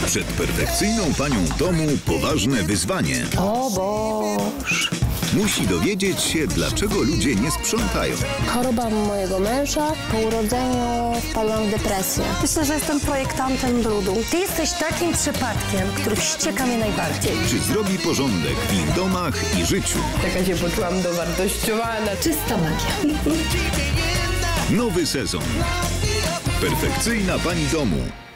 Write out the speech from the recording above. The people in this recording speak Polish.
Przed perfekcyjną panią domu poważne wyzwanie. O Boż. Musi dowiedzieć się, dlaczego ludzie nie sprzątają. Choroba mojego męża. Po urodzeniu wpadłam w depresję. Myślę, że jestem projektantem brudu. Ty jesteś takim przypadkiem, który wścieka mnie najbardziej. Czy zrobi porządek w ich domach i życiu? Taka się poczułam dowartościowana. Czysta magia. Nowy sezon. Perfekcyjna pani domu.